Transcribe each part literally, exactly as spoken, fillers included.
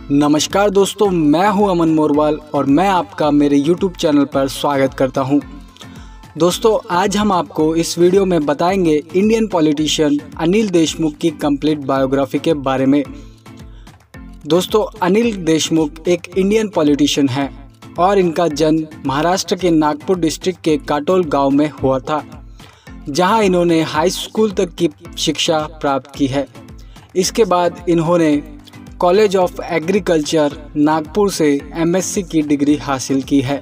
नमस्कार दोस्तों, मैं हूं अमन मोरवाल और मैं आपका मेरे यूट्यूब चैनल पर स्वागत करता हूं। दोस्तों, आज हम आपको इस वीडियो में बताएंगे इंडियन पॉलिटिशियन अनिल देशमुख की कंप्लीट बायोग्राफी के बारे में। दोस्तों, अनिल देशमुख एक इंडियन पॉलिटिशियन हैं और इनका जन्म महाराष्ट्र के नागपुर डिस्ट्रिक्ट के काटोल गांव में हुआ था, जहां इन्होंने हाई स्कूल तक की शिक्षा प्राप्त की है। इसके बाद इन्होंने कॉलेज ऑफ एग्रीकल्चर नागपुर से एमएससी की डिग्री हासिल की है।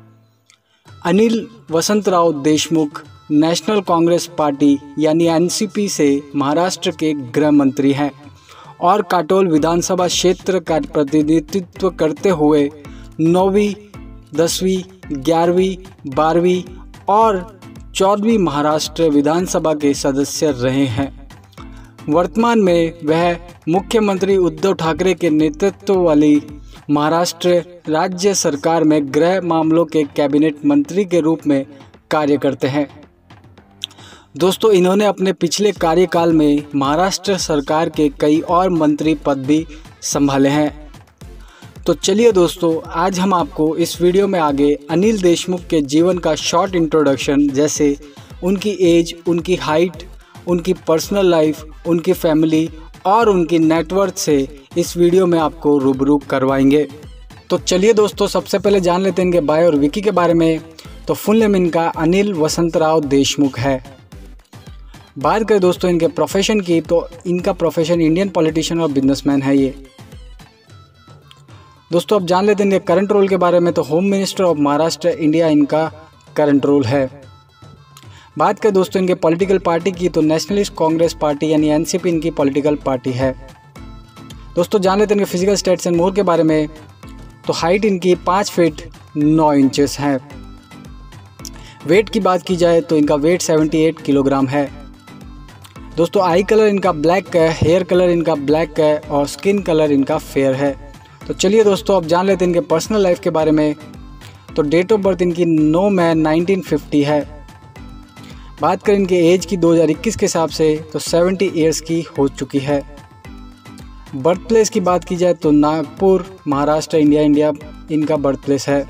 Anil Vasantrao Deshmukh national Congress party यानी एनसीपी से महाराष्ट्र के गृह मंत्री हैं और काटोल विधानसभा क्षेत्र का प्रतिनिधित्व करते हुए नौवीं, दसवीं, ग्यारहवीं, बारहवीं और चौदहवीं महाराष्ट्र विधानसभा के सदस्य रहे हैं। वर्तमान में वह मुख्यमंत्री उद्धव ठाकरे के नेतृत्व वाली महाराष्ट्र राज्य सरकार में गृह मामलों के कैबिनेट मंत्री के रूप में कार्य करते हैं। दोस्तों, इन्होंने अपने पिछले कार्यकाल में महाराष्ट्र सरकार के कई और मंत्री पद भी संभाले हैं। तो चलिए दोस्तों, आज हम आपको इस वीडियो में आगे अनिल देशमुख के जीवन का शॉर्ट इंट्रोडक्शन, जैसे उनकी एज, उनकी हाइट, उनकी पर्सनल लाइफ, उनकी फैमिली और उनकी नेटवर्थ से इस वीडियो में आपको रूबरू करवाएंगे। तो चलिए दोस्तों, सबसे पहले जान लेते हैं इनके बायो और विकी के बारे में। तो फुल नेम इनका अनिल वसंतराव देशमुख है। बात करें दोस्तों इनके प्रोफेशन की, तो इनका प्रोफेशन इंडियन पॉलिटिशियन और बिजनेसमैन है ये। दोस्तों, अब जान लेते हैं इनके करंट रोल के बारे में। तो home minister of Maharashtra India इनका करंट रोल है। बात करें दोस्तों इनके पॉलिटिकल पार्टी की, तो नेशनलिस्ट कांग्रेस पार्टी यानी एनसीपी इनकी पॉलिटिकल पार्टी है। दोस्तों, जान लेते हैं इनके फिजिकल स्टेट्स एंड मोर के बारे में। तो हाइट इनकी पाँच फीट नौ इंचेस है। वेट की बात की जाए तो इनका वेट अठहत्तर किलोग्राम है। दोस्तों, आई कलर इनका ब्लैक है, हेयर कलर इनका ब्लैक है और स्किन कलर इनका फेयर है। तो चलिए दोस्तों, अब जान लेते हैं इनके पर्सनल लाइफ के बारे में। तो डेट ऑफ बर्थ इनकी नौ मई नाइनटीन फिफ्टी है। बात करें इनके एज की दो हज़ार इक्कीस के हिसाब से, तो सत्तर इयर्स की हो चुकी है। बर्थ प्लेस की बात की जाए तो नागपुर, महाराष्ट्र, इंडिया इंडिया इनका बर्थ प्लेस है।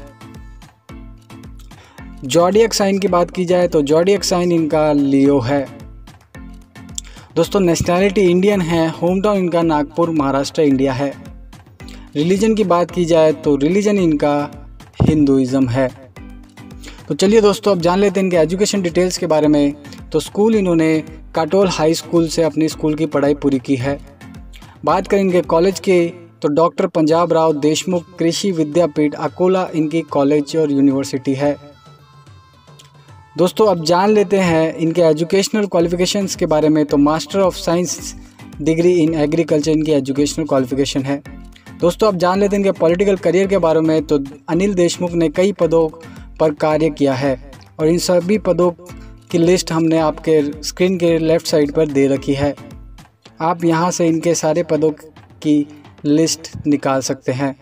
जॉडियक साइन की बात की जाए तो जॉडियक साइन इनका लियो है। दोस्तों, नेशनैलिटी इंडियन है। होम टाउन इनका नागपुर, महाराष्ट्र, इंडिया है। रिलीजन की बात की जाए तो रिलीजन इनका हिंदुइज्म है। तो चलिए दोस्तों, अब जान लेते हैं इनके एजुकेशन डिटेल्स के बारे में। तो स्कूल इन्होंने काटोल हाई स्कूल से अपनी स्कूल की पढ़ाई पूरी की है। बात करें इनके कॉलेज के, तो डॉक्टर पंजाब राव देशमुख कृषि विद्यापीठ अकोला इनकी कॉलेज और यूनिवर्सिटी है। दोस्तों, अब जान लेते हैं इनके एजुकेशनल क्वालिफिकेशंस के बारे में। तो master of science degree in agriculture इनकी एजुकेशनल क्वालिफिकेशन है। दोस्तों, अब जान लेते हैं इनके पॉलिटिकल करियर के बारे में। तो अनिल देशमुख ने कई पदों पर कार्य किया है और इन सभी पदों की लिस्ट हमने आपके स्क्रीन के लेफ़्ट साइड पर दे रखी है। आप यहां से इनके सारे पदों की लिस्ट निकाल सकते हैं।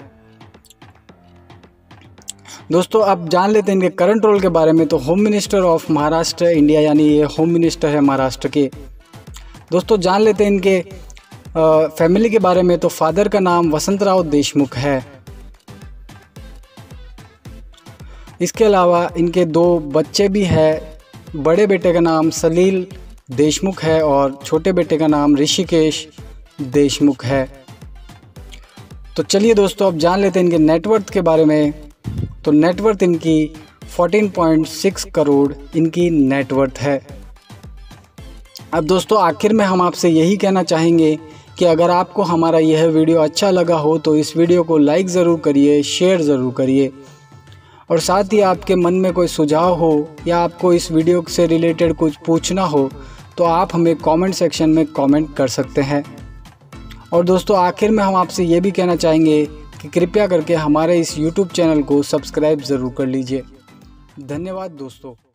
दोस्तों, अब जान लेते हैं इनके करंट रोल के बारे में। तो home minister of Maharashtra India यानी ये होम मिनिस्टर है महाराष्ट्र के। दोस्तों, जान लेते हैं इनके आ, फैमिली के बारे में। तो फादर का नाम वसंतराव देशमुख है। इसके अलावा इनके दो बच्चे भी हैं। बड़े बेटे का नाम सलील देशमुख है और छोटे बेटे का नाम ऋषिकेश देशमुख है। तो चलिए दोस्तों, अब जान लेते हैं इनके नेटवर्थ के बारे में। तो नेटवर्थ इनकी चौदह पॉइंट छह करोड़ इनकी नेटवर्थ है। अब दोस्तों, आखिर में हम आपसे यही कहना चाहेंगे कि अगर आपको हमारा यह वीडियो अच्छा लगा हो तो इस वीडियो को लाइक ज़रूर करिए, शेयर ज़रूर करिए और साथ ही आपके मन में कोई सुझाव हो या आपको इस वीडियो से रिलेटेड कुछ पूछना हो तो आप हमें कमेंट सेक्शन में कमेंट कर सकते हैं। और दोस्तों, आखिर में हम आपसे ये भी कहना चाहेंगे कि कृपया करके हमारे इस यूट्यूब चैनल को सब्सक्राइब ज़रूर कर लीजिए। धन्यवाद दोस्तों।